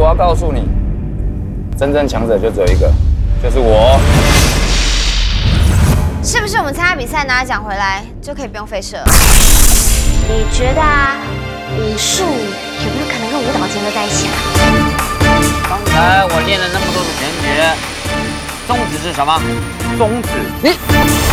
我要告诉你，真正强者就只有一个，就是我。 是不是我们参加比赛拿了奖回来就可以不用费事了？你觉得啊，武术有没有可能跟舞蹈结合在一起啊？ 刚才我练了那么多的拳诀，宗旨是什么？宗旨，你